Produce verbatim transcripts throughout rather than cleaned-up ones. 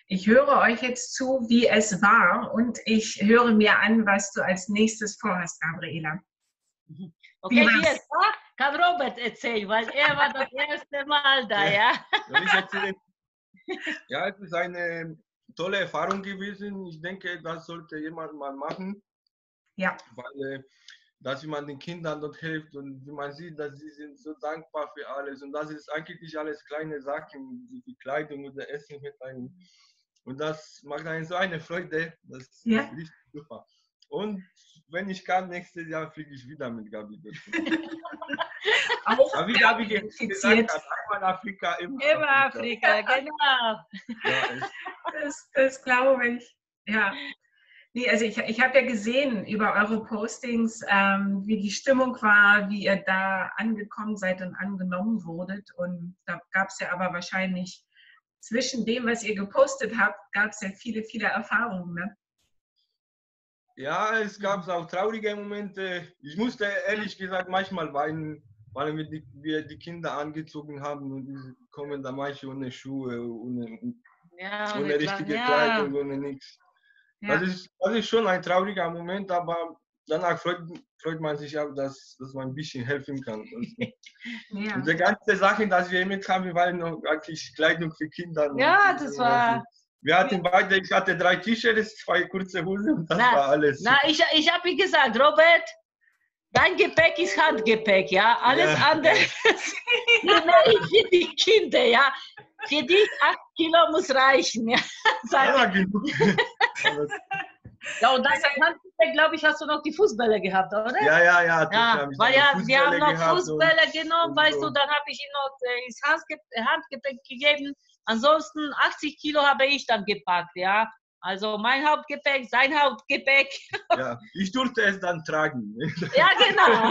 Ich höre euch jetzt zu, wie es war, und ich höre mir an, was du als nächstes vorhast, Gabriela. Okay, wie es war, kann Robert erzählen, weil er war das erste Mal da, ja? Ja, ja, es ist eine tolle Erfahrung gewesen. Ich denke, das sollte jemand mal machen. Ja. Weil, dass man den Kindern dort hilft und wie man sieht, dass sie sind so dankbar für alles. Und das ist eigentlich alles kleine Sachen, wie die Kleidung oder Essen mit einem. Und das macht einen so eine Freude. Das ja. ist richtig super. Und wenn ich kann, nächstes Jahr fliege ich wieder mit Gabi. Auch Aber wie Gabi gesagt hat, einmal Afrika, immer, immer Afrika. Afrika, genau. Ja, das, das glaube ich. Ja. Nee, also ich, ich habe ja gesehen über eure Postings, ähm, wie die Stimmung war, wie ihr da angekommen seid und angenommen wurdet. Und da gab es ja aber wahrscheinlich zwischen dem, was ihr gepostet habt, gab es ja viele, viele Erfahrungen. Ne? Ja, es gab auch traurige Momente. Ich musste ehrlich gesagt manchmal weinen, weil wir die, wir die Kinder angezogen haben und die kommen da manche ohne Schuhe, ohne, ja, ohne richtige ja. Kleidung, ohne nichts. Ja. Das, ist, das ist schon ein trauriger Moment, aber danach freut, freut man sich auch, dass, dass man ein bisschen helfen kann. Ja. Und die ganze Sache, dass wir mit haben, waren noch eigentlich Kleidung für Kinder. Ja, das war... Wir hatten beide, ich hatte drei T-Shirts, zwei kurze Hosen und das na, war alles. Na, ich, ich habe wie gesagt, Robert, dein Gepäck ist Handgepäck, ja. Alles ja. andere ist für die Kinder, ja. Für dich acht Kilo muss reichen, ja. Ja, genug. Ja, und das Handgepäck, glaube ich, hast du noch die Fußbälle gehabt, oder? Ja, ja, ja. ja weil ja, wir haben noch Fußbälle genommen, weißt du, dann habe ich ihm noch das Handgepäck gegeben. Ansonsten achtzig Kilo habe ich dann gepackt, ja. Also mein Hauptgepäck, sein Hauptgepäck. Ja, ich durfte es dann tragen. Ja, genau.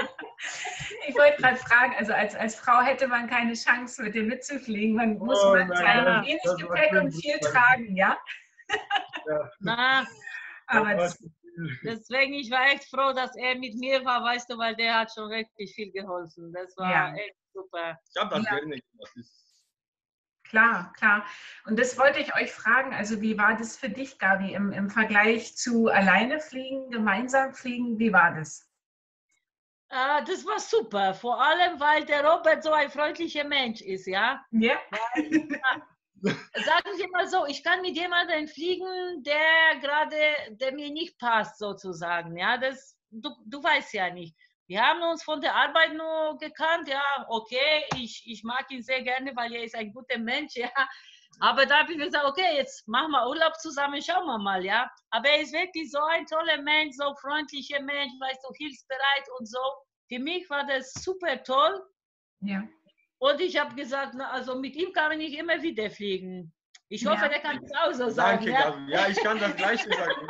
Ich wollte gerade fragen, also als, als Frau hätte man keine Chance, mit dir mitzufliegen. Man muss oh, man nein, sein nein, wenig Gepäck und viel tragen, ja? Ja. Na, aber das, deswegen, ich war echt froh, dass er mit mir war, weißt du, weil der hat schon wirklich viel geholfen. Das war ja. echt super. Ich habe das ja. gerne gemacht. Klar, klar. Und das wollte ich euch fragen, also wie war das für dich, Gabi, im, im Vergleich zu alleine fliegen, gemeinsam fliegen, wie war das? Äh, das war super, vor allem, weil der Robert so ein freundlicher Mensch ist, ja? Ja. Weil, äh, sagen wir mal so, ich kann mit jemandem fliegen, der gerade, der mir nicht passt, sozusagen, ja? Das, du, du weißt ja nicht. Wir haben uns von der Arbeit nur gekannt, ja, okay, ich, ich mag ihn sehr gerne, weil er ist ein guter Mensch, ja. Aber da habe ich gesagt, okay, jetzt machen wir Urlaub zusammen, schauen wir mal, ja. Aber er ist wirklich so ein toller Mensch, so freundlicher Mensch, weißt du, hilfsbereit und so. Für mich war das super toll. Ja. Und ich habe gesagt, na, also mit ihm kann ich immer wieder fliegen. Ich hoffe, ja. der kann das auch so sagen. Danke, ja? Gabi. Ja, ich kann das Gleiche sagen.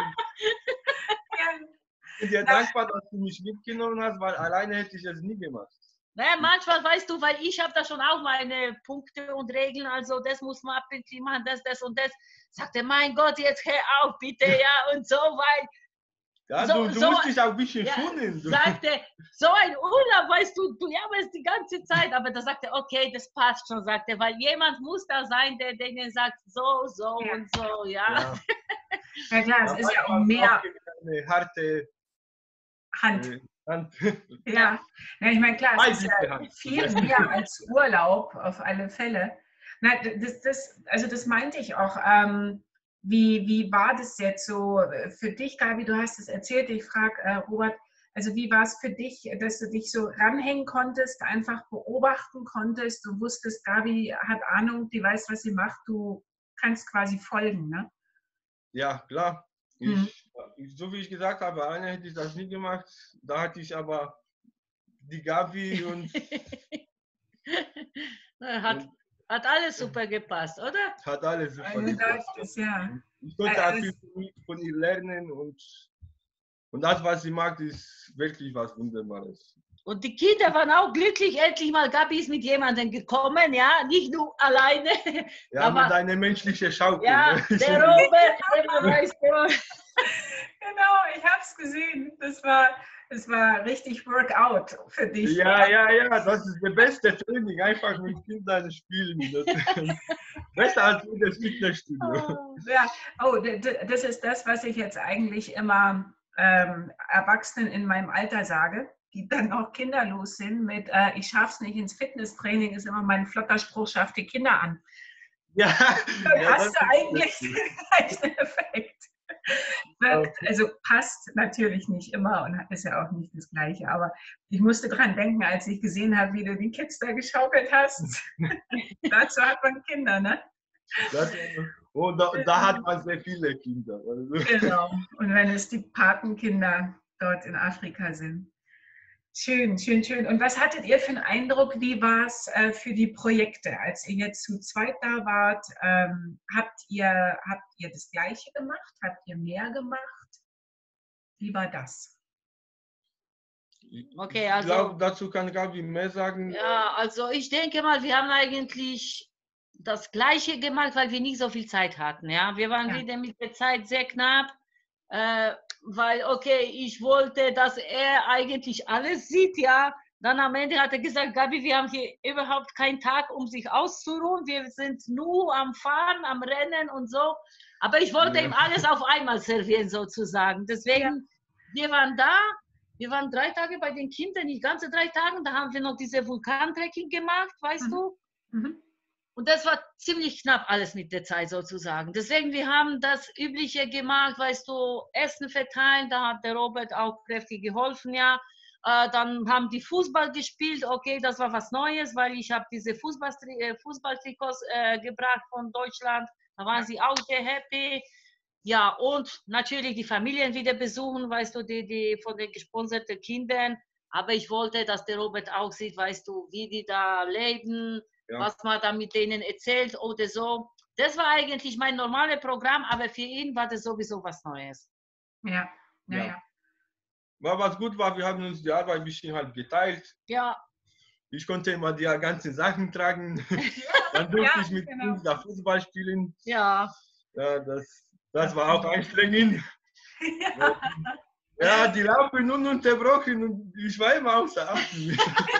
ja. Ich bin dir dankbar, dass du mich mitgenommen hast, weil alleine hätte ich es nie gemacht. Naja, manchmal weißt du, weil ich habe da schon auch meine Punkte und Regeln, also das muss man abwickeln machen, das, das und das. Sagte, mein Gott, jetzt hör auf, bitte, ja, und so, weil... Ja, so, du, du so, musst dich auch ein bisschen ja, schonen. Sagte, so ein Urlaub, weißt du, du jammerst die ganze Zeit, aber da sagte er, okay, das passt schon, sagte, weil jemand muss da sein, der denen sagt, so, so ja. und so, ja. Ja, ja klar, es ja, ist ja auch mehr... Eine harte Hand. Äh, Hand. Ja. ja, ich meine, klar, es ist ja Hand. viel mehr als Urlaub, auf alle Fälle. Na, das, das, also das meinte ich auch. Ähm, wie, wie war das jetzt so für dich, Gabi? Du hast es erzählt, ich frage äh, Robert, also wie war es für dich, dass du dich so ranhängen konntest, einfach beobachten konntest, du wusstest, Gabi hat Ahnung, die weiß, was sie macht, du kannst quasi folgen, ne? Ja, klar. Ich, hm. So wie ich gesagt habe, alleine hätte ich das nie gemacht. Da hatte ich aber die Gabi und... hat, und hat alles super gepasst, oder? Hat alles super also gepasst. Das, ja. Ich konnte auch viel von ihr lernen und, und das, was sie macht, ist wirklich was Wunderbares. Und die Kinder waren auch glücklich, endlich mal Gabi ist mit jemandem gekommen, ja, nicht nur alleine. Ja, aber, mit einer menschlichen Schaukel. Ja, ne? der Robert, der weißt du. Genau, ich habe es gesehen. Das war, es war richtig Workout für dich. Ja, ja, ja, das ist das beste Training, einfach mit Kindern spielen. Das, besser als in das Fitnessstudio. Ja, oh, das ist das, was ich jetzt eigentlich immer ähm, Erwachsenen in meinem Alter sage, die dann auch kinderlos sind mit äh, ich schaff's nicht ins Fitnesstraining, ist immer mein flotter Spruch, schaff die Kinder an. Ja, dann ja, hast du eigentlich den gleichen Effekt. Wirkt, also passt natürlich nicht immer und ist ja auch nicht das Gleiche, aber ich musste dran denken, als ich gesehen habe, wie du die Kids da geschaukelt hast. Dazu hat man Kinder, ne? Das, und da, da hat man sehr viele Kinder. Genau, und wenn es die Patenkinder dort in Afrika sind. Schön, schön, schön. Und was hattet ihr für einen Eindruck, wie war es äh, für die Projekte? Als ihr jetzt zu zweit da wart, ähm, habt ihr, habt ihr das Gleiche gemacht? Habt ihr mehr gemacht? Wie war das? Okay, also. Ich glaube, dazu kann Gabi mehr sagen. Ja, also ich denke mal, wir haben eigentlich das Gleiche gemacht, weil wir nicht so viel Zeit hatten. Ja, wir waren ja. wieder mit der Zeit sehr knapp. Äh, weil, okay, ich wollte, dass er eigentlich alles sieht, ja. Dann am Ende hat er gesagt, Gabi, wir haben hier überhaupt keinen Tag, um sich auszuruhen. Wir sind nur am Fahren, am Rennen und so. Aber ich wollte ja. ihm alles auf einmal servieren, sozusagen. Deswegen, ja. wir waren da, wir waren drei Tage bei den Kindern, die ganze drei Tage. Da haben wir noch diese Vulkantrekking gemacht, weißt mhm. du? Mhm. Und das war ziemlich knapp alles mit der Zeit sozusagen. Deswegen, wir haben das Übliche gemacht, weißt du, Essen verteilen, da hat der Robert auch kräftig geholfen, ja. Äh, dann haben die Fußball gespielt, okay, das war was Neues, weil ich habe diese Fußball- Fußballtrikots äh, gebracht von Deutschland, da waren sie auch sehr happy. Ja, und natürlich die Familien wieder besuchen, weißt du, die, die von den gesponserten Kindern. Aber ich wollte, dass der Robert auch sieht, weißt du, wie die da leben, ja. was man da mit denen erzählt oder so. Das war eigentlich mein normales Programm, aber für ihn war das sowieso was Neues. Ja, ja, ja. ja. ja. Was gut war, wir haben uns die Arbeit ein bisschen halt geteilt. Ja. Ich konnte immer die ganzen Sachen tragen. Dann durfte ja, ich mit genau. uns da Fußball spielen. Ja. Ja, das, das war auch anstrengend. Ja. Ja, die laufen ununterbrochen und ich war immer außer Atem.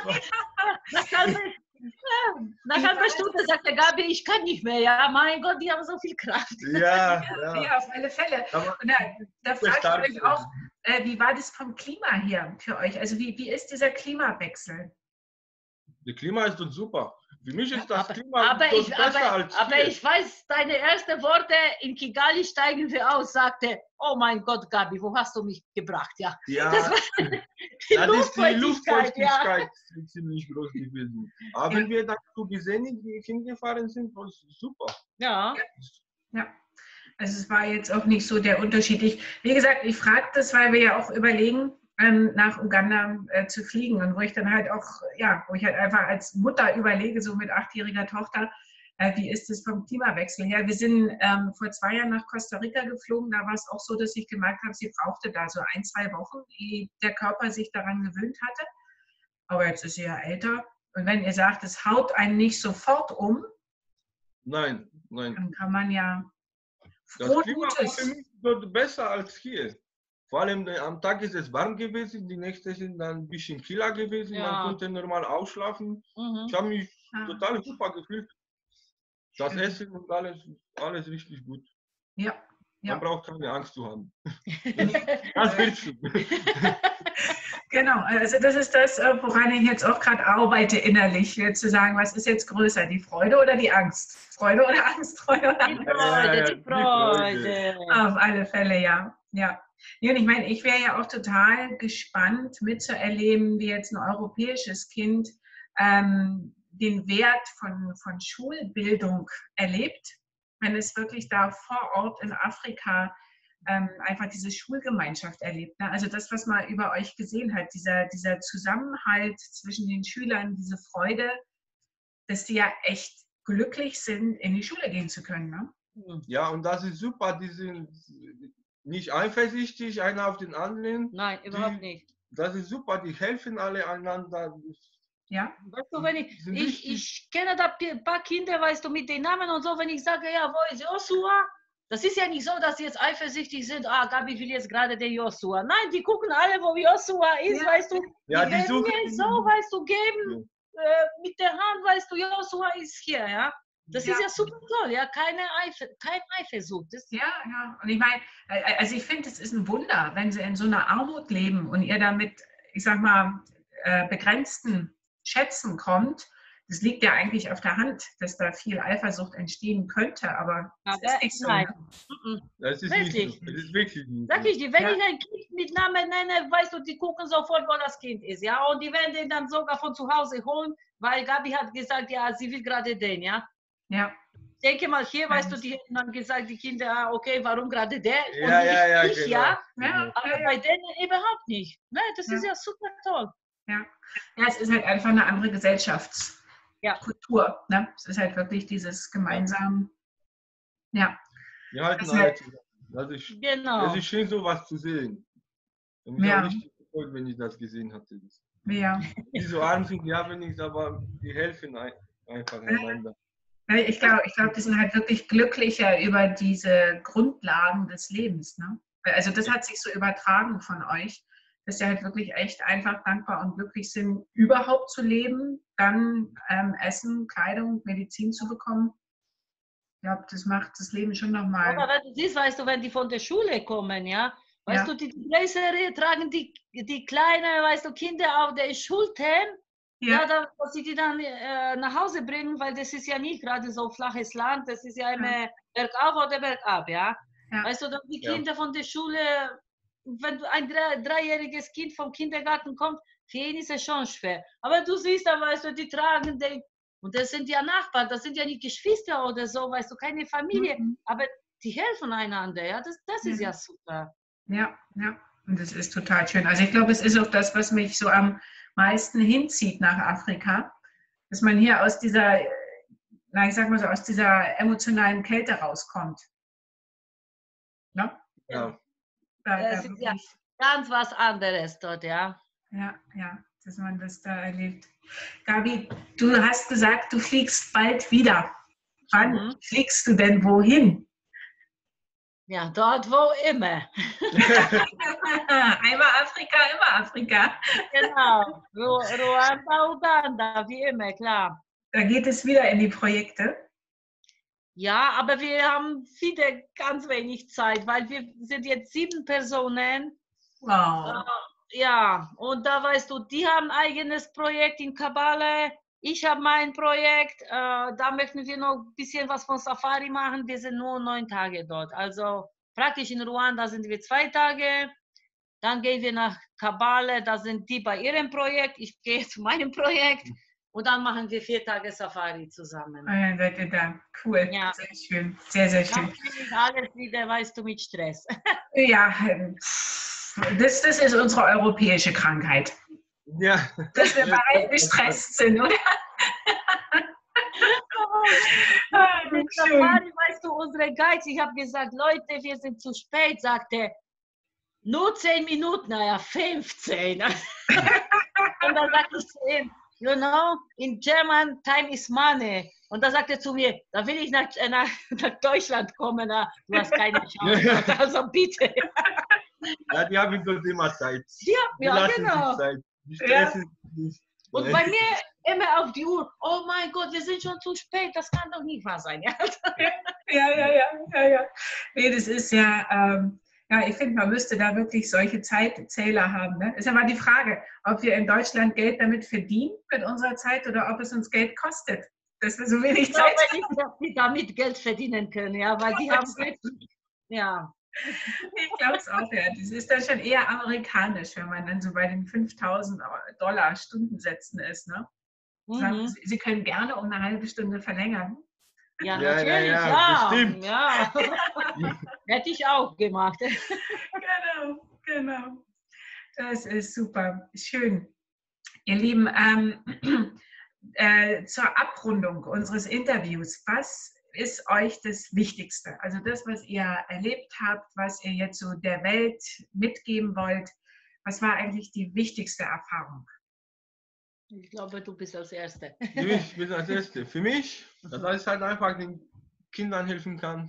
Nach halber Stunde sagt der Gabi, ich kann nicht mehr. Ja, mein Gott, die haben so viel Kraft. Ja, ja. ja auf alle Fälle. Aber und da, da frage ich euch auch, äh, wie war das vom Klima her für euch? Also wie, wie ist dieser Klimawechsel? Das Klima ist doch super. Für mich ist das aber, Klima aber doch ich, besser aber, als aber hier. ich weiß, deine ersten Worte in Kigali steigen wir aus, sagte, oh mein Gott, Gabi, wo hast du mich gebracht? Ja, ja das war die ja, Luftfeuchtigkeit, die Luftfeuchtigkeit ja. ist ziemlich groß gewesen. Aber ja. wenn wir dazu gesehen hingefahren sind, war es super. Ja. Ja. Also es war jetzt auch nicht so der Unterschied. Ich, wie gesagt, ich frage das, weil wir ja auch überlegen, nach Uganda äh, zu fliegen und wo ich dann halt auch, ja, wo ich halt einfach als Mutter überlege, so mit achtjähriger Tochter, äh, wie ist es vom Klimawechsel her? Wir sind ähm, vor zwei Jahren nach Costa Rica geflogen, da war es auch so, dass ich gemerkt habe, sie brauchte da so ein, zwei Wochen, ehe der Körper sich daran gewöhnt hatte. Aber jetzt ist sie ja älter und wenn ihr sagt, es haut einen nicht sofort um, nein, nein. dann kann man ja froh das Klima war für mich dort besser als hier. Vor allem am Tag ist es warm gewesen, die Nächte sind dann ein bisschen kühler gewesen, ja. man konnte normal ausschlafen. Mhm. Ich habe mich ah. total super gefühlt. Das Schön. Essen und alles, alles richtig gut. Ja. Man ja. braucht keine Angst zu haben. Das wird schon. Genau, also das ist das, woran ich jetzt auch gerade arbeite innerlich, zu sagen, was ist jetzt größer, die Freude oder die Angst? Freude oder Angst? Freude oder Angst? Die Freude, die Freude. Auf alle Fälle, ja. ja. Ja, und ich meine, ich wäre ja auch total gespannt mitzuerleben, wie jetzt ein europäisches Kind ähm, den Wert von, von Schulbildung erlebt, wenn es wirklich da vor Ort in Afrika ähm, einfach diese Schulgemeinschaft erlebt. Ne? Also das, was man über euch gesehen hat, dieser, dieser Zusammenhalt zwischen den Schülern, diese Freude, dass die ja echt glücklich sind, in die Schule gehen zu können. Ne? Ja, und das ist super, die sind nicht eifersüchtig, einer auf den anderen. Nein, überhaupt die, nicht. Das ist super, die helfen alle einander. Ja. Weißt du, wenn ich, ich, ich kenne da ein paar Kinder, weißt du, mit den Namen und so, wenn ich sage, ja, wo ist Joshua? Das ist ja nicht so, dass sie jetzt eifersüchtig sind, ah, Gabi will jetzt gerade den Joshua. Nein, die gucken alle, wo Joshua ist, Ja. weißt du. Ja, die die werden suchen. mir so, weißt du, geben, äh, mit der Hand, weißt du, Joshua ist hier, ja. Das Ja. ist ja super toll, ja, keine Eifer, kein Eifersucht. Das, Ja, ja. Und ich meine, äh, also ich finde, es ist ein Wunder, wenn sie in so einer Armut leben und ihr damit, ich sag mal, äh, begrenzten Schätzen kommt. Das liegt ja eigentlich auf der Hand, dass da viel Eifersucht entstehen könnte, aber es aber ist nicht so. nein. Ne? Mhm. Das ist Wirklich nicht so. Das ist wirklich nicht Sag so. ich dir, wenn Ja. ich ein Kind mit Namen nenne, weißt du, die gucken sofort, wo das Kind ist, ja. Und die werden den dann sogar von zu Hause holen, weil Gabi hat gesagt, ja, sie will gerade den, ja. Ja, Ich denke mal, hier, weißt du, die hätten dann gesagt, die Kinder, ah, okay, warum gerade der? Und Ja, ich, ja, ja, ich genau. ja, ja, aber ja, ja. bei denen überhaupt nicht. Ne, das Ja. ist ja super toll. Ja. Ja, es ist halt einfach eine andere Gesellschaftskultur. Ja. Ne? Es ist halt wirklich dieses gemeinsam. Ja, Wir halten Das alle halt- zusammen. Das ist, Genau. es ist schön, sowas zu sehen. Und mich Ja. auch richtig gefreut, wenn ich das gesehen hatte. ja. Die so arm sind, die haben nichts, aber die helfen ein, einfach einander. Ja, Ich glaube, ich glaub, die sind halt wirklich glücklicher über diese Grundlagen des Lebens. Ne? Also das hat sich so übertragen von euch, dass sie halt wirklich echt einfach dankbar und glücklich sind, überhaupt zu leben, dann ähm, Essen, Kleidung, Medizin zu bekommen. Ich glaube, das macht das Leben schon Aber nochmal. wenn du siehst, weißt du, wenn die von der Schule kommen, ja, weißt Ja. du, die Größere tragen die, die kleine, weißt du, Kinder auf den Schultern, ja, Ja, da, dass sie die dann äh, nach Hause bringen, weil das ist ja nicht gerade so flaches Land, das ist ja immer bergauf oder bergab, ja. Ja. Weißt du, dann die Ja. Kinder von der Schule, wenn ein drei, dreijähriges Kind vom Kindergarten kommt, für ihn ist es schon schwer. Aber du siehst da, weißt du, die tragen den, und das sind ja Nachbarn, das sind ja nicht Geschwister oder so, weißt du, keine Familie, Mhm. aber die helfen einander, ja, das, das ist Ja. ja super. ja, ja. Und das ist total schön. Also ich glaube, es ist auch das, was mich so am meisten hinzieht nach Afrika, dass man hier aus dieser, na, ich sag mal so, aus dieser emotionalen Kälte rauskommt. Ne? Ja. Da, da Das ist ja wirklich, ganz was anderes dort, ja. ja, ja, dass man das da erlebt. Gabi, du hast gesagt, du fliegst bald wieder. Wann Mhm. fliegst du denn wohin? Ja, dort wo immer. Einmal Afrika, immer Afrika. Genau. Ru Ruanda, Uganda, wie immer, klar. Da geht es wieder in die Projekte. Ja, aber wir haben wieder ganz wenig Zeit, weil wir sind jetzt sieben Personen. Wow. Äh, ja, und da weißt du, die haben ein eigenes Projekt in Kabale. Ich habe mein Projekt. Äh, da möchten wir noch ein bisschen was von Safari machen. Wir sind nur neun Tage dort. Also praktisch in Ruanda sind wir zwei Tage. Dann gehen wir nach Kabale. Da sind die bei ihrem Projekt. Ich gehe zu meinem Projekt. Und dann machen wir vier Tage Safari zusammen. Ah, ja, seid ihr da. Cool. Ja. Sehr schön. Sehr, sehr Dann schön. bin ich alles wieder, weißt du, mit Stress. Ja, ähm, das, das ist unsere europäische Krankheit. Ja. Dass wir beide gestresst sind, oder? Ah, Mit schön. Safari, weißt du, unsere Guides, ich habe gesagt, Leute, wir sind zu spät, sagte er. Nur zehn Minuten, naja, fünfzehn. Und dann sagte ich zu ihm, you know, in German, time is money. Und da sagte er zu mir, da will ich nach, nach, nach Deutschland kommen, na, du hast keine Chance. Also bitte. Ja, die haben dort immer Zeit. Ja, Die ja lassen genau. sich Zeit. Die Ja. stressen sich nicht. Und bei mir immer auf die Uhr, oh mein Gott, wir sind schon zu spät, das kann doch nicht wahr sein. Ja, Ja, ja, ja, ja, ja. Nee, das ist ja, ähm, ja, ich finde, man müsste da wirklich solche Zeitzähler haben. Ne? Ist ja mal die Frage, ob wir in Deutschland Geld damit verdienen mit unserer Zeit oder ob es uns Geld kostet, dass wir so wenig ich Zeit glaube nicht, dass die damit Geld verdienen können, ja, weil die haben wirklich, ja. Ich glaube es auch, ja. Das ist dann schon eher amerikanisch, wenn man dann so bei den fünftausend Dollar Stundensätzen ist. Ne? Sagen, Mhm. Sie, Sie können gerne um eine halbe Stunde verlängern. Ja, Ja, ja, natürlich, ja, ja. bestimmt. Ja. Hätte ich auch gemacht. Genau, genau. Das ist super. Schön. Ihr Lieben, ähm, äh, zur Abrundung unseres Interviews, was ist euch das Wichtigste? Also das, was ihr erlebt habt, was ihr jetzt so der Welt mitgeben wollt, was war eigentlich die wichtigste Erfahrung? Ich glaube, du bist als Erste. Ich bin als Erste. Für mich, dass ich halt einfach den Kindern helfen kann,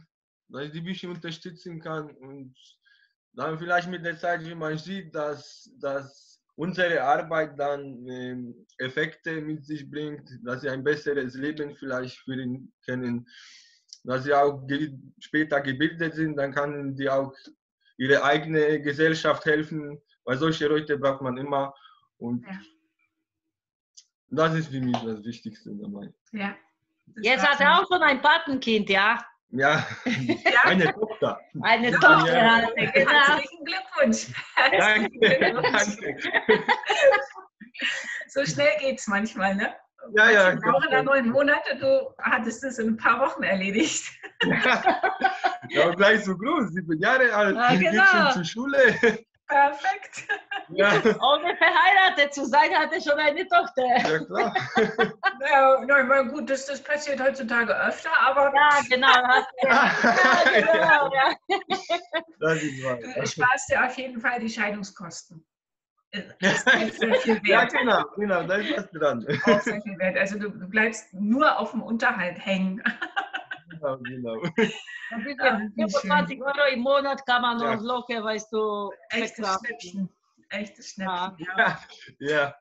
dass ich die ein bisschen unterstützen kann und dann vielleicht mit der Zeit, wie man sieht, dass, dass unsere Arbeit dann ähm, Effekte mit sich bringt, dass sie ein besseres Leben vielleicht führen können, dass sie auch ge später gebildet sind, dann kann die auch ihre eigene Gesellschaft helfen, weil solche Leute braucht man immer und Ja. das ist für mich das Wichtigste dabei. Ja. Jetzt hat er auch schon ein Patenkind, ja? Ja, Ja. eine Tochter. Eine Ja, Tochter ja. hat er, genau. Herzlichen Glückwunsch. Herzlichen Danke, Glückwunsch. danke. So schnell geht es manchmal, ne? Ja, ja. Manche brauchen da neun Monate, du hattest es in ein paar Wochen erledigt. Ja, und gleich so groß, sieben Jahre alt, Ja, geht genau. schon zur Schule. Perfekt. Ja, Ohne verheiratet zu sein, hat er schon eine Tochter. ja klar. Ja, na, ich meine, gut, das, das passiert heutzutage öfter, aber Ja, genau. Hast du ja, genau, ja. Das ist wahr. du sparst dir auf jeden Fall die Scheidungskosten. Das ist halt sehr viel Ja, wert. genau, genau, da ist was dran. Auch sehr viel wert. Also du, du bleibst nur auf dem Unterhalt hängen. Genau, genau. Ein bisschen Ah, wie fünfundzwanzig Euro im Monat kann man noch Ja. locker, weißt du, Echtes verkraften. Schnäppchen. Echtes Ja. Schnäppchen. Ja. Ja.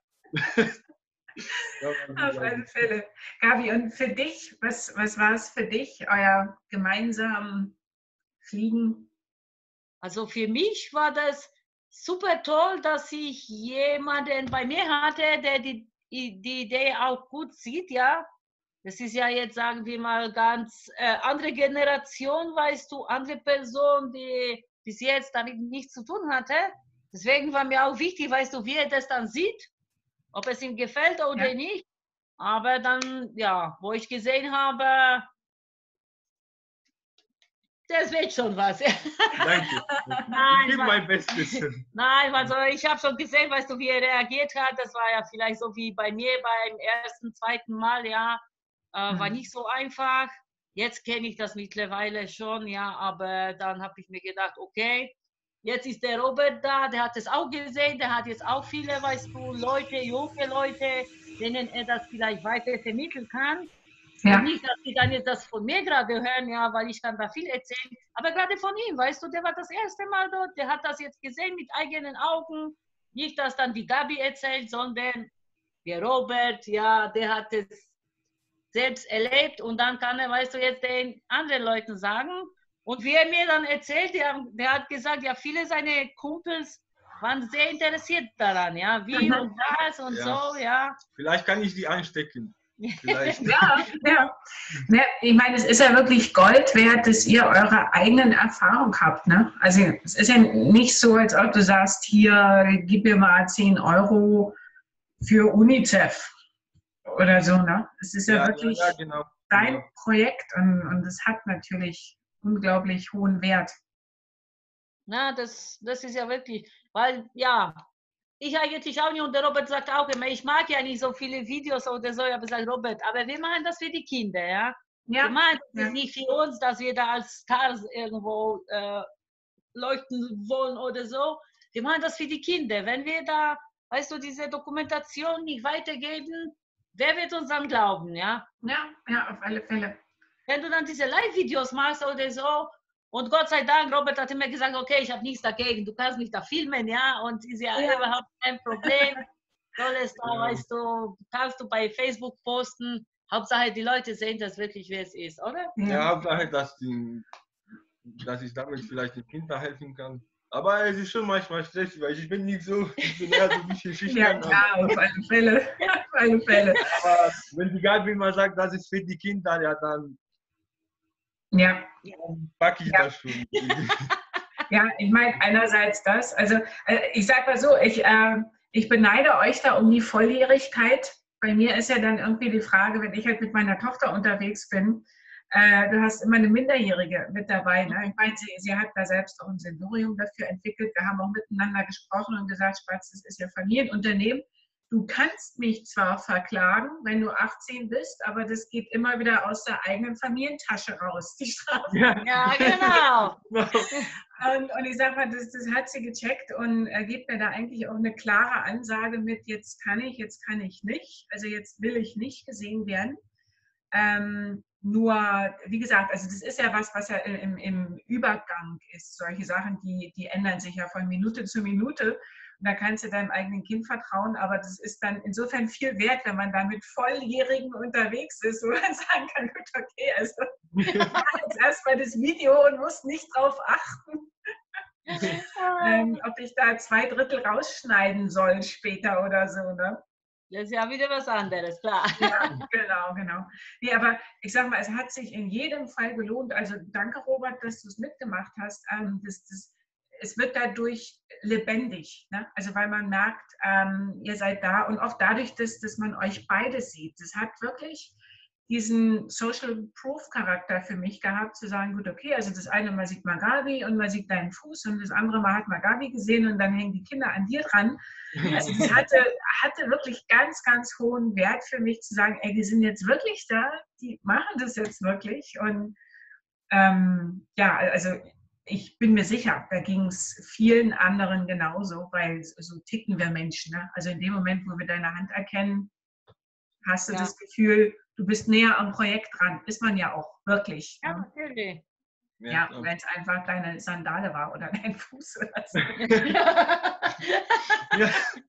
Ja. Auf alle Fälle. Gabi, und für dich, was, was war es für dich, euer gemeinsames Fliegen? Also für mich war das super toll, dass ich jemanden bei mir hatte, der die, die Idee auch gut sieht, ja. Das ist ja jetzt, sagen wir mal, ganz äh, andere Generation, weißt du, andere Person, die bis jetzt damit nichts zu tun hatte. Deswegen war mir auch wichtig, weißt du, wie er das dann sieht, ob es ihm gefällt oder Ja. nicht. Aber dann, ja, wo ich gesehen habe, das wird schon was. Danke. Nein, Ich gebe wa- mein Bestes. Nein, also ich habe schon gesehen, weißt du, wie er reagiert hat. Das war ja vielleicht so wie bei mir beim ersten, zweiten Mal, ja. Äh, war Mhm. nicht so einfach. Jetzt kenne ich das mittlerweile schon, ja. Aber dann habe ich mir gedacht, okay, jetzt ist der Robert da, der hat es auch gesehen, der hat jetzt auch viele, weißt du, Leute, junge Leute, denen er das vielleicht weiter vermitteln kann. Ja. Und nicht, dass die dann jetzt das von mir gerade hören, ja, weil ich kann da viel erzählen, aber gerade von ihm, weißt du, der war das erste Mal dort, der hat das jetzt gesehen mit eigenen Augen, nicht, dass dann die Gabi erzählt, sondern der Robert, ja, der hat es selbst erlebt und dann kann er, weißt du, jetzt den anderen Leuten sagen und wie er mir dann erzählt, der, der hat gesagt, ja, viele seiner Kumpels waren sehr interessiert daran, ja, wie Mhm. und was und Ja. so, ja. Vielleicht kann ich die anstecken. Vielleicht. Ja, ja. Ne, ich meine, es ist ja wirklich Gold wert, dass ihr eure eigenen Erfahrungen habt. Ne? Also es ist ja nicht so, als ob du sagst, hier, gib mir mal zehn Euro für UNICEF oder so. Ne? Es ist ja, Ja, wirklich ja, ja, genau. dein genau. Projekt und, und es hat natürlich unglaublich hohen Wert. Na, das, das ist ja wirklich, weil, ja, ich eigentlich auch nicht und der Robert sagt auch immer, ich mag ja nicht so viele Videos oder so, aber sagt Robert, aber wir machen das für die Kinder, ja. Wir Ja, machen das ja. nicht für uns, dass wir da als Stars irgendwo äh, leuchten wollen oder so. Wir machen das für die Kinder. Wenn wir da, weißt du, diese Dokumentation nicht weitergeben, wer wird uns dann glauben, ja? ja, ja, auf alle Fälle. Wenn du dann diese Live-Videos machst oder so, und Gott sei Dank, Robert hat immer gesagt, okay, ich habe nichts dagegen, du kannst mich da filmen, ja, und ist ja, Ja. überhaupt kein Problem. Soll es da, Ja. weißt du, kannst du bei Facebook posten. Hauptsache, die Leute sehen das wirklich, wie es ist, oder? Ja, Hauptsache, dass, die, dass ich damit vielleicht den Kindern helfen kann. Aber es ist schon manchmal stressig, weil ich bin nicht so, ich bin eher so ein bisschen Ja, schüchtern. klar, auf alle Fälle. Auf alle Fälle. Aber wenn die Gabi mal sagt, das ist für die Kinder, ja, dann Ja. packe ich Ja. das schon. Ja, ich meine, einerseits das, also äh, ich sag mal so, ich, äh, ich beneide euch da um die Volljährigkeit. Bei mir ist ja dann irgendwie die Frage, wenn ich halt mit meiner Tochter unterwegs bin, äh, du hast immer eine Minderjährige mit dabei. Ne? Ich meine, sie, sie hat da selbst auch ein Sensorium dafür entwickelt. Wir haben auch miteinander gesprochen und gesagt, Spatz, das ist ja Familienunternehmen. Du kannst mich zwar verklagen, wenn du achtzehn bist, aber das geht immer wieder aus der eigenen Familientasche raus, die Strafe. Ja, Ja, genau. Und, und ich sage mal, das, das hat sie gecheckt und äh, gibt mir da eigentlich auch eine klare Ansage mit, jetzt kann ich, jetzt kann ich nicht. Also jetzt will ich nicht gesehen werden. Ähm, nur, wie gesagt, also das ist ja was, was ja im, im Übergang ist. Solche Sachen, die, die ändern sich ja von Minute zu Minute. Und da kannst du deinem eigenen Kind vertrauen, aber das ist dann insofern viel wert, wenn man da mit Volljährigen unterwegs ist, wo man sagen kann, gut, okay, also ich mache jetzt erstmal das Video und muss nicht drauf achten, ähm, ob ich da zwei Drittel rausschneiden soll später oder so, ne? Das ist ja wieder was anderes, klar. Ja, genau, genau. Nee, aber ich sag mal, es hat sich in jedem Fall gelohnt. Also danke, Robert, dass du es mitgemacht hast. Ähm, das, das, es wird dadurch lebendig, ne? Also weil man merkt, ähm, ihr seid da und auch dadurch, dass, dass man euch beide sieht. Das hat wirklich diesen Social Proof Charakter für mich gehabt, zu sagen, gut, okay, also das eine Mal sieht man Gabi und man sieht deinen Fuß und das andere Mal hat man Gabi gesehen und dann hängen die Kinder an dir dran. Also das hatte, hatte wirklich ganz, ganz hohen Wert für mich zu sagen, ey, die sind jetzt wirklich da, die machen das jetzt wirklich und ähm, ja, also ich bin mir sicher, da ging es vielen anderen genauso, weil so ticken wir Menschen. Ne? Also in dem Moment, wo wir deine Hand erkennen, hast du ja das Gefühl, du bist näher am Projekt dran. Ist man ja auch, wirklich. Ja, ne? natürlich. Ja, ja wenn es einfach deine Sandale war oder dein Fuß oder so. Ja.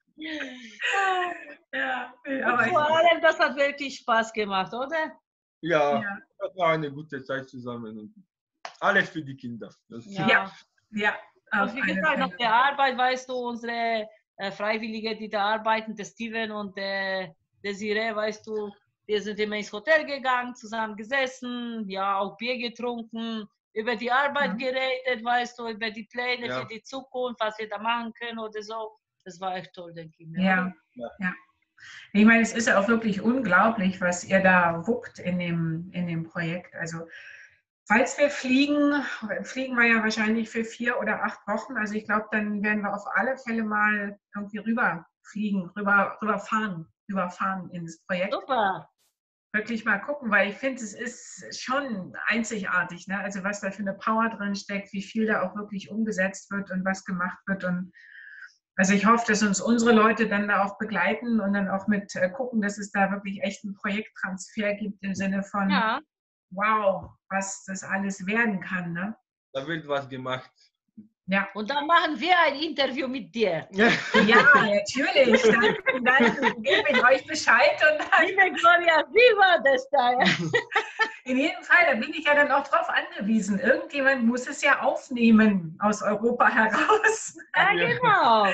Ja, aber vor allem, das hat wirklich Spaß gemacht, oder? Ja, ja, das war eine gute Zeit zusammen. Und alles für die Kinder. Das ja, ja. ja und wie gesagt, nach der Arbeit, weißt du, unsere äh, Freiwillige, die da arbeiten, der Steven und der Desiree, weißt du, wir sind immer ins Hotel gegangen, zusammen gesessen, ja, auch Bier getrunken, über die Arbeit mhm. geredet, weißt du, über die Pläne ja. für die Zukunft, was wir da machen können oder so. Das war echt toll, denke ich mir. Ja, ja. ja. Ich meine, es ist ja auch wirklich unglaublich, was ihr da wuckt in dem, in dem Projekt. Also, falls wir fliegen, fliegen wir ja wahrscheinlich für vier oder acht Wochen. Also, ich glaube, dann werden wir auf alle Fälle mal irgendwie rüberfliegen, rüber, rüberfahren, rüberfahren ins Projekt. Super. Wirklich mal gucken, weil ich finde, es ist schon einzigartig, ne? Also, was da für eine Power drin steckt, wie viel da auch wirklich umgesetzt wird und was gemacht wird. Und also ich hoffe, dass uns unsere Leute dann da auch begleiten und dann auch mit äh, gucken, dass es da wirklich echt einen Projekttransfer gibt im Sinne von, ja. wow, was das alles werden kann. Ne? Da wird was gemacht. Ja. Und dann machen wir ein Interview mit dir. Ja, natürlich. Dann, dann gebe ich euch Bescheid. Und dann Liebe Gloria, wie war das da? In jedem Fall, da bin ich ja dann auch drauf angewiesen. Irgendjemand muss es ja aufnehmen aus Europa heraus. Ja, genau.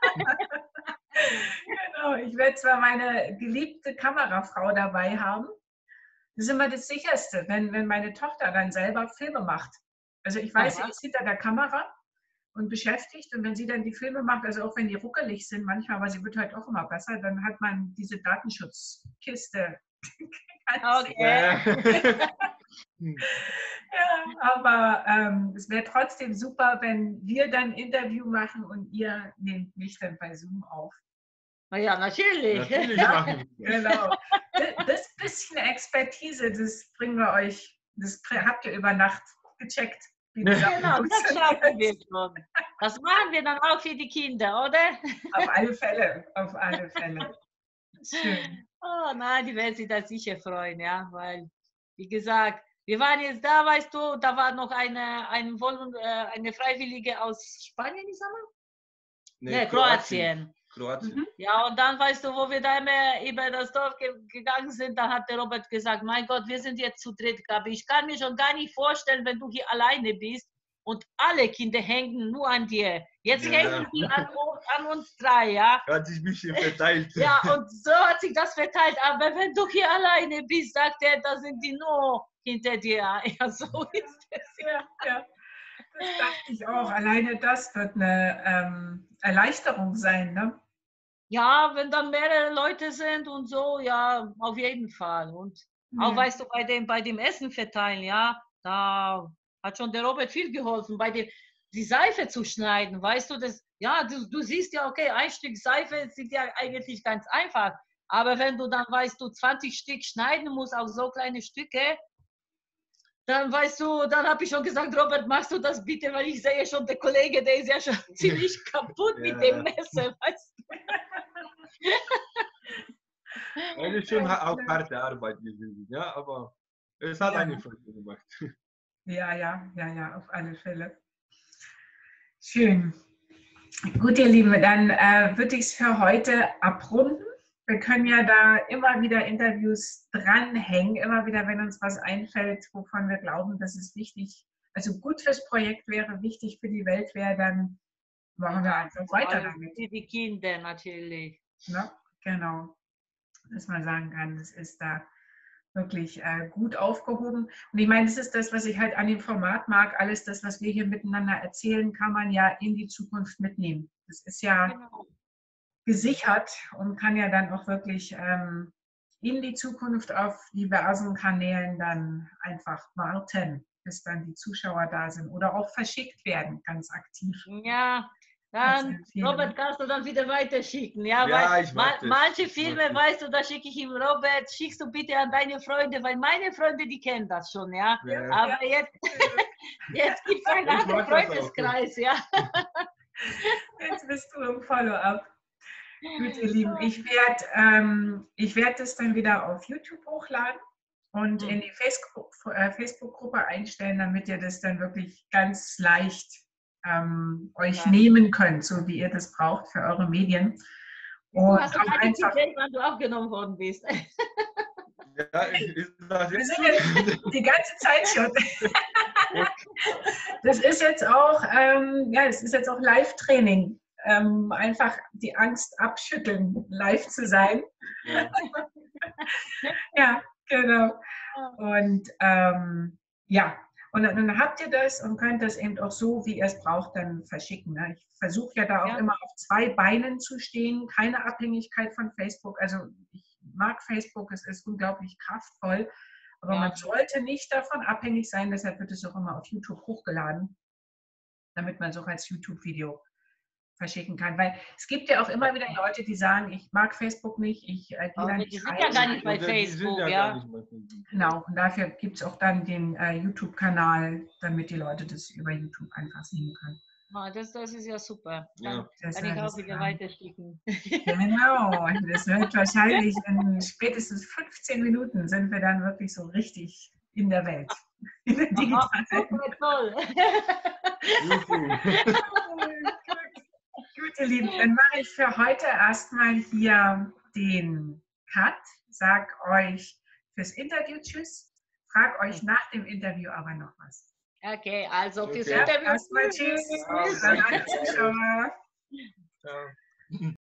Genau. Ich werde zwar meine geliebte Kamerafrau dabei haben. Das ist immer das Sicherste, wenn, wenn meine Tochter dann selber Filme macht. Also ich weiß, sie ist hinter der Kamera und beschäftigt. Und wenn sie dann die Filme macht, also auch wenn die ruckelig sind manchmal, aber sie wird halt auch immer besser, dann hat man diese Datenschutzkiste. Okay. Ja, aber ähm, es wäre trotzdem super, wenn wir dann ein Interview machen und ihr nehmt mich dann bei Zoom auf. Na ja, natürlich. natürlich ja, genau. Das bisschen Expertise, das bringen wir euch, das habt ihr über Nacht gecheckt. Genau, das schaffen wir schon. Das machen wir dann auch für die Kinder, oder? Auf alle Fälle, auf alle Fälle. Schön. Oh nein, die werden sich da sicher freuen, ja, weil, wie gesagt, wir waren jetzt da, weißt du, da war noch eine, eine, eine Freiwillige aus Spanien, ich sag mal? Nee, nee, Kroatien. Kroatien. Mhm. Ja, und dann, weißt du, wo wir da immer über das Dorf ge gegangen sind, dann hat der Robert gesagt, mein Gott, wir sind jetzt zu dritt, Gabi. Ich kann mir schon gar nicht vorstellen, wenn du hier alleine bist und alle Kinder hängen nur an dir. Jetzt ja. hängen die an, an uns drei, ja. Hat sich ein bisschen verteilt. Ja, und so hat sich das verteilt. Aber wenn du hier alleine bist, sagt er, da sind die nur hinter dir. Ja, so ist es. Ja, ja. Das dachte ich auch. Alleine das wird eine ähm, Erleichterung sein, ne? Ja, wenn dann mehrere Leute sind und so, ja, auf jeden Fall. Und ja. auch, weißt du, bei dem, bei dem Essen verteilen, ja, da hat schon der Robert viel geholfen, bei dem, die Seife zu schneiden, weißt du, das, ja, du, du siehst ja, okay, ein Stück Seife sieht ja eigentlich ganz einfach, aber wenn du dann, weißt du, zwanzig Stück schneiden musst auf so kleine Stücke, dann weißt du, dann habe ich schon gesagt, Robert, machst du das bitte, weil ich sehe schon, der Kollege, der ist ja schon ziemlich kaputt ja. mit dem Messer, weißt du. Das ist schon auch harte Arbeit gewesen, ja, aber Es hat Ja. eine Freude gemacht. Ja, ja, ja, ja, auf alle Fälle. Schön. Gut, ihr Lieben, dann äh, würde ich es für heute abrunden. Wir können ja da immer wieder Interviews dranhängen, immer wieder, wenn uns was einfällt, wovon wir glauben, dass es wichtig, also gut fürs Projekt wäre, wichtig für die Welt wäre, dann machen wir einfach weiter damit. Für die Kinder natürlich. Ne? Genau, dass man sagen kann, es ist da wirklich äh, gut aufgehoben. Und ich meine, das ist das, was ich halt an dem Format mag. Alles das, was wir hier miteinander erzählen, kann man ja in die Zukunft mitnehmen. Das ist ja Genau. gesichert und kann ja dann auch wirklich ähm, in die Zukunft auf diversen Kanälen dann einfach warten, bis dann die Zuschauer da sind oder auch verschickt werden, ganz aktiv. Ja, dann, Robert, kannst du dann wieder weiterschicken. Ja, Ja, weil ich ma mach das. manche Ich Filme, mach das. weißt du, da schicke ich ihm, Robert, schickst du bitte an deine Freunde, weil meine Freunde, die kennen das schon, ja. Ja. Aber jetzt, jetzt gibt es einen Ich anderen mag das auch. Freundeskreis, ja. Jetzt bist du im Follow-up. Gut, ihr Lieben, ich werde ähm, ich werd das dann wieder auf YouTube hochladen und in die Facebook, äh, Facebook-Gruppe einstellen, damit ihr das dann wirklich ganz leicht ähm, euch Ja. nehmen könnt, so wie ihr das braucht für eure Medien. Du Und hast auch doch einfach, erzählt, wann du aufgenommen worden bist. Ja, ist das wir jetzt sind jetzt die ganze Zeit schon. Das ist jetzt auch, ähm, ja, das ist jetzt auch Live-Training. Ähm, einfach die Angst abschütteln, live zu sein. Ja. Ja, genau. Und ähm, ja, und dann, dann habt ihr das und könnt das eben auch so, wie ihr es braucht, dann verschicken. Ne? Ich versuche ja da auch Ja. immer auf zwei Beinen zu stehen, keine Abhängigkeit von Facebook. Also ich mag Facebook, es ist unglaublich kraftvoll, aber Ja. man sollte nicht davon abhängig sein, deshalb wird es auch immer auf YouTube hochgeladen, damit man es auch als YouTube-Video verschicken kann. Weil es gibt ja auch immer wieder Leute, die sagen, ich mag Facebook nicht, ich äh, gehe da Aber nicht die sind rein. ja gar nicht bei Und die sind Facebook, ja ja. gar nicht bei Facebook. Genau, und dafür gibt es auch dann den äh, YouTube-Kanal, damit die Leute das über YouTube einfach sehen können. Ah, Das, das ist ja super. Dann Ja. Das kann ich soll auch das wieder sein. weiterschicken. Genau, das wird wahrscheinlich in spätestens fünfzehn Minuten sind wir dann wirklich so richtig in der Welt. In der Aha, digitalen. super, toll. Juhu. Gut, ihr Lieben, dann mache ich für heute erstmal hier den Cut. Sag euch fürs Interview Tschüss. Frag euch nach dem Interview aber noch was. Okay, also fürs Okay. Interview. Erstmal Tschüss. Ciao. An alle Zuschauer. Ciao.